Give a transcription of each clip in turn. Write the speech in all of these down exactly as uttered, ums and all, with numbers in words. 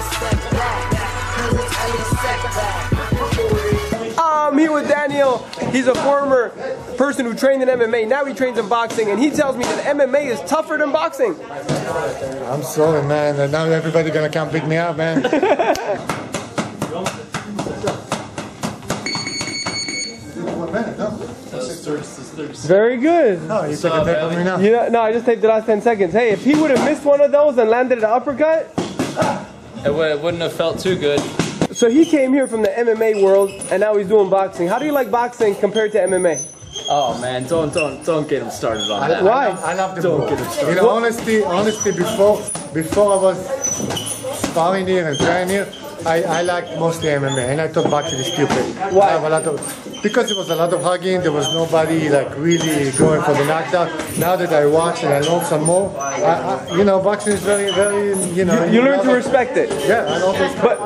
I'm here with Daniel. He's a former person who trained in M M A. Now he trains in boxing, and he tells me that M M A is tougher than boxing. I'm sorry, man. And now everybody gonna come pick me up, man. Very good. No, you took a tape from me now. You know, no, I just taped the last ten seconds. Hey, if he would have missed one of those and landed an uppercut, it wouldn't have felt too good. So he came here from the M M A world, and now he's doing boxing. How do you like boxing compared to M M A? Oh man, don't don't don't get him started on that. Why? I love, I love the Don't ball. get him started. You know, honestly, honestly, before before I was sparring here and training here, I, I like mostly M M A, and I thought boxing is stupid. Why? I have a lot of, because it was a lot of hugging, there was nobody like really going for the knockdown. Now that I watch and I learn some more, I, I, you know, boxing is very, very, you know. You, you learn to respect it. Yeah, I love it. But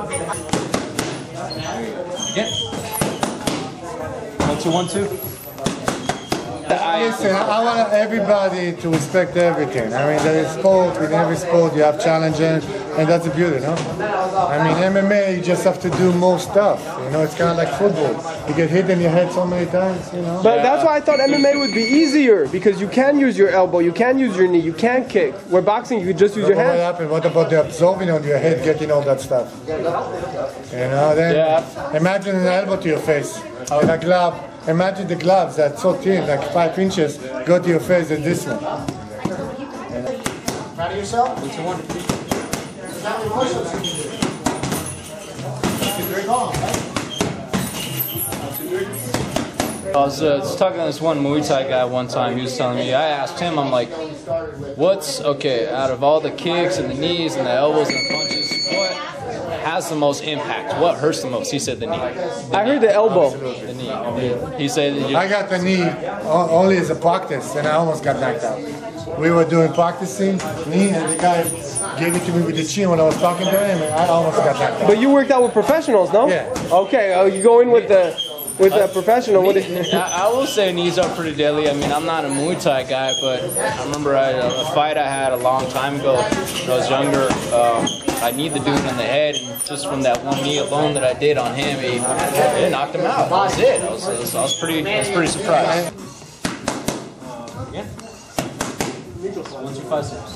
Yeah. One two one two. Listen, I want everybody to respect everything. I mean, there is sport. In every sport, you have challenges, and that's the beauty, no? I mean, M M A, you just have to do more stuff. You know, it's kind of like football. You get hit in your head so many times, you know? But that's why I thought M M A would be easier, because you can use your elbow, you can use your knee, you can kick. Where boxing, you could just use But your what hands. happened? What about the absorbing on your head, getting all that stuff? You know, then Yeah. imagine an elbow to your face and a glove. Imagine the gloves that's so thin, like five inches, go to your face and this one. Proud of yourself? One two one. I was, uh, was talking to this one Muay Thai guy one time. He was telling me, I asked him, I'm like, what's, okay, out of all the kicks and the knees and the elbows and the punches, what has the most impact? What hurts the most? He said the knee. The I knee. heard the elbow. The knee. He, he said that you, I got the knee o- only as a practice, and I almost got knocked out. We were doing practicing knee, and the guy gave it to me with the chin when I was talking to him, and I almost got knocked out. But you worked out with professionals, no? Yeah. Okay, uh, you go in with the with a professional. What is, I, I will say knees are pretty deadly. I mean, I'm not a Muay Thai guy, but I remember I, a fight I had a long time ago when I was younger. Um, I kneed the dude in the head, and just from that one knee alone that I did on him, it, it knocked him out. That was it. I was, I was, I was pretty, I was pretty surprised. Yeah. One, two, five, six.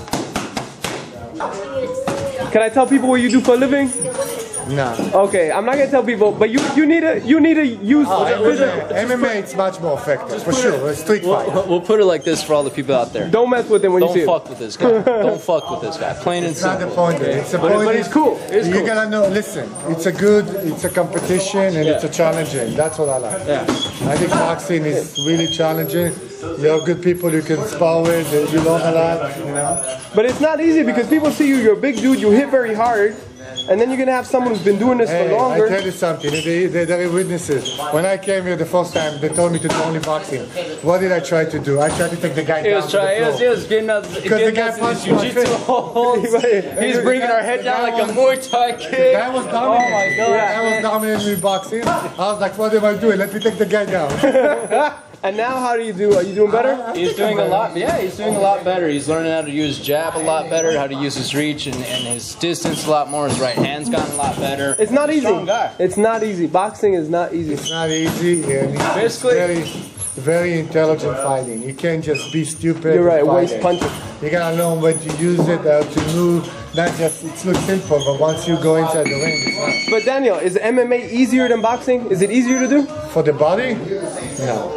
can I tell people what you do for a living? No. Okay, I'm not gonna tell people, but you you need to you need to use physical. M M A it's much more effective, for sure. A street fight. We'll, we'll put it like this for all the people out there. Don't mess with him when Don't you see fuck him. with this guy. Don't fuck with this guy. Plain and It's not the simple. point. It's the But, point but is it's cool. It's you cool. gotta know. Listen, it's a good, it's a competition, and it's a challenging. That's what I like. Yeah. I think boxing is really challenging. You have good people you can spar with. You learn a lot. You know. But it's not easy because people see you. You're a big dude. You hit very hard, and then you're gonna have someone who's been doing this Hey, for I longer. tell you something. They, they, they are witnesses. When I came here the first time, they told me to do only boxing. What did I try to do? I tried to take the guy He down was to the trying. He was, he floor. was getting us. Because Getting the guy us in punched his my jiu-jitsu face. holds. He's bringing our head down like a Muay Thai kid. That was dominating. Oh my god. That was dominating me boxing. I was like, what am I doing? Let me take the guy down. And now, how do you do? Are you doing better? He's doing a lot. Yeah, he's doing a lot better. He's learning how to use jab a lot better, how to use his reach and, and his distance a lot more. His right hand's gotten a lot better. It's not easy. Strong guy. It's not easy. Boxing is not easy. It's not easy, and it's Basically- very, very intelligent fighting. You can't just be stupid. You're right. and Waist fight it. punching. You gotta know when to use it, how to move. Not just, it looks simple, but once you go inside the ring, it's not. But Daniel, is M M A easier than boxing? Is it easier to do? For the body? No.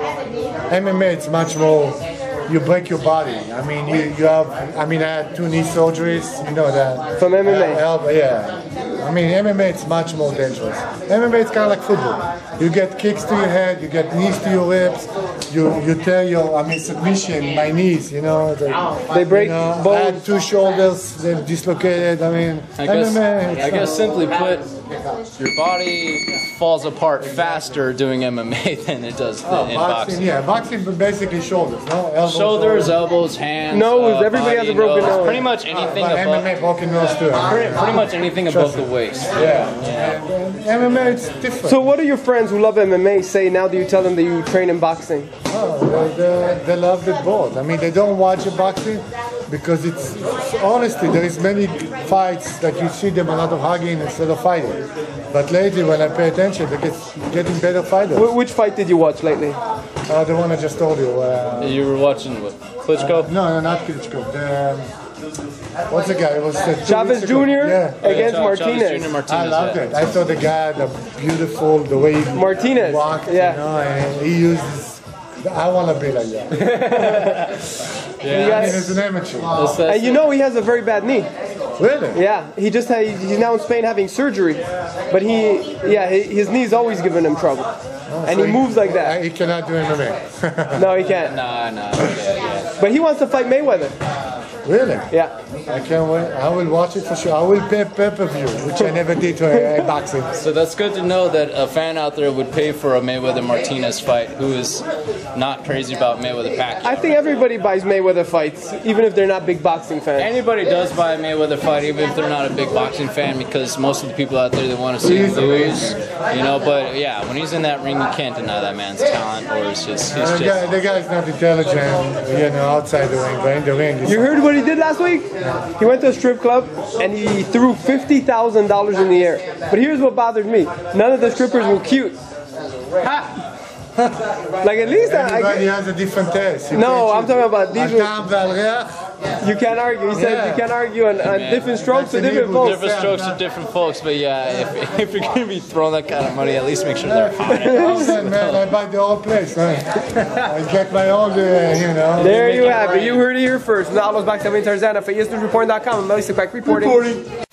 M M A, it's much more, you break your body. I mean, you, you have, I mean, I had two knee surgeries, you know that. From M M A? Uh, elbow, yeah. I mean, M M A, it's much more dangerous. M M A, it's kind of like football. You get kicks to your head, you get knees to your ribs, you you tell your, I mean, submission, my knees, you know. They, They break you know, I bones. had two shoulders, they're dislocated, I mean, I guess, M M A, it's I guess not- simply put, your body falls apart faster doing M M A than it does Oh, in boxing, boxing. yeah, boxing, but basically shoulders, no? Elbows, Shoulders, elbows, hands, Nose, uh, everybody body, has a broken nose. Pretty much anything But above. M M A broken nose too. Pretty, pretty much anything above the waist. Yeah. And M M A, it's different. So what do your friends who love M M A say now that you tell them that you train in boxing? Oh, they, they, they love it both. I mean, they don't watch the boxing, because it's, honestly, there is many fights that you see them a lot of hugging instead of fighting. But lately, when I pay attention, they get getting better fighters. Wh- which fight did you watch lately? Uh, the one I just told you. Uh, You were watching what? Klitschko? uh, no, no, not Klitschko. The, um, what's the guy? It was uh, two Chavez weeks ago. Junior Yeah. against Chavez Martinez. Junior Martinez. I loved yeah. it. I saw the guy, the beautiful, the way he Martinez, walked, yeah. you know, and he uses. I want to be like that. Yeah. You I mean, guys- it's an amateur. That's- that's- And you know he has a very bad knee. Really? Yeah, he just had, he's now in Spain having surgery, but he, yeah, he, his knee's always giving him trouble, and So he moves like Uh, that. He cannot do M M A. No, he can't. Nah, nah. Yeah, yeah. But he wants to fight Mayweather. Really? Yeah. I can't wait. I will watch it for sure. I will pay pay-per-view, which I never did to a, a boxing. So that's good to know that a fan out there would pay for a Mayweather Martinez fight who is not crazy about Mayweather Pacquiao. I think everybody buys Mayweather fights, even if they're not big boxing fans. Anybody does buy a Mayweather fight, even if they're not a big boxing fan, because most of the people out there they want to see him He's lose, you know. But yeah, when he's in that ring, you can't deny that man's talent, or it's just he's Uh, the, guy, just. the guy's not intelligent, you know, outside the ring, but in the ring, he's You heard what he did last week? He went to a strip club and he threw fifty thousand dollars in the air. But here's what bothered me. None of the strippers were cute. Like at least I, everybody I, has a different taste. You No, can't I'm talking about these choose- were- Adam Valriach, you can't argue. He said Yeah. you can't argue on, on different strokes for That's an different evil folks. Different strokes for different folks, but yeah, if, if you're gonna be throwing that kind of money, at least make sure they're honest. Listen, man, I buy the whole place, man. I get my own, uh, you know. There you have it. You heard it here first. Now, I was back to Tarzana for E S News Reporting dot com. I'm Melissa Quack reporting. Reporting.